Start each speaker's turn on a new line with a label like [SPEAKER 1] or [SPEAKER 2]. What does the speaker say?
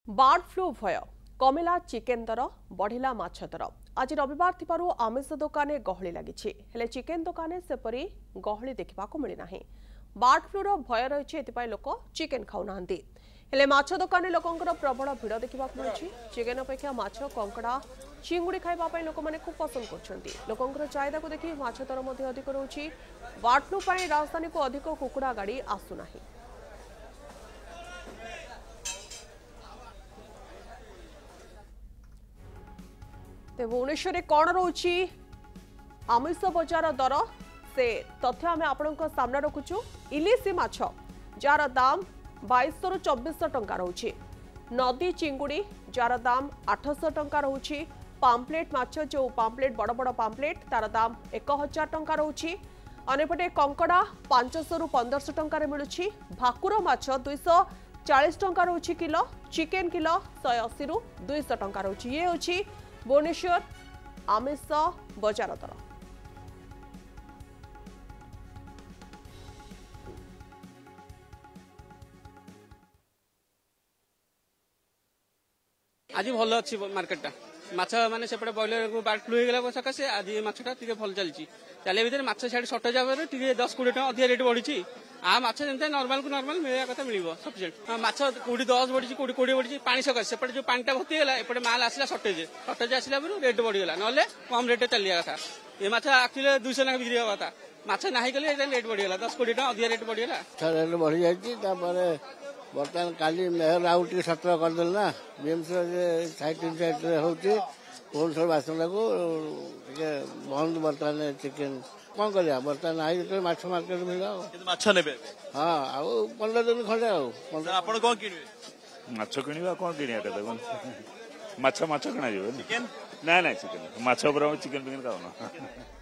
[SPEAKER 1] Board flu भय कमिला chicken दर बढ़िला माछ दर आज रविवार थिबारु आमिष दुकान गहली लगी हेले चिकेन दुकान सेपरी गहली देखा मिलना। बार्ड फ्लूर भय रही लोक चिकेन खाऊना हेले माछ दुकान लोकंर प्रबल भिड़ देखा मिली। चिकेन अपेक्षा माछ कंकड़ा चिंगुड़ी खाइबा लोक मैंने खूब पसंद कर चाहिदा को देखि माछ दर अधिक रही। बार्ड फ्लू राजधानी को अधिक कुकुड़ा गाड़ी आसुना। भुवनेश्वर कौन रोची आमिष बजार दर से तथ्य आम आपण सामने रखुचु। इलिसी माछ जार दाम 2200 ରୁ 2400 टंका रोची। नदी चिंगुड़ी जार दाम 800 टंका रोची। पाम्पलेट माछ जो पाम्पलेट बड़ बड़ पाम्पलेट तार दाम 1000 टंका रोची। अनेपटे कंकड़ा 500 ରୁ 1500 टंका मिलुछि। भाकुर माछ 240 टंका रोची किलो। चिकेन किलो 180 ରୁ 200 टंका रोची। ये होछि भुवनेश्वर आमिष बजार दर।
[SPEAKER 2] आज भल अच्छी मार्केटा माछ माने सेपटे बॉयलर को बार्ड फ्लू होगा सकाशे आज माछटा टी भल चलती चलिए भितर माछ साइड सर्टेज आगे 10-20 टका अधिक रेट बढ़ी। आ माछ जमी नर्माल को नर्माल मिलवा कथा मिल सफिसीयंट। माछ 10 बढ़ी 20 बढ़ी पानी सकाशे सेपटे जो पानी भर्ती है एपटे माल आसला सर्टेज आसला रेट बढ़ीगला ना कम रेट चलिया कथा। ये माछ एक्चुअली 200 टका बिक्री हवा था माछ ना कले रेट बढ़ीगला 10-20 टका अधिक रेट बढ़ीगला।
[SPEAKER 3] रेट बढ़ी जाए बर्तमान काली मेहर आउ टे सतर करदेल ना बीएमसी साइड होती भुवनेश्वर बासना को बंद बर्तमान चिकेन कौन कर बर्तमान आई जो माछ मार्केट मिल हाँ आउ 15 दिन खंडे
[SPEAKER 4] कौन माछ किणवा कौन किणवा माछ किणा ना चिकेन माछ चिकेन चिकेन खाऊना।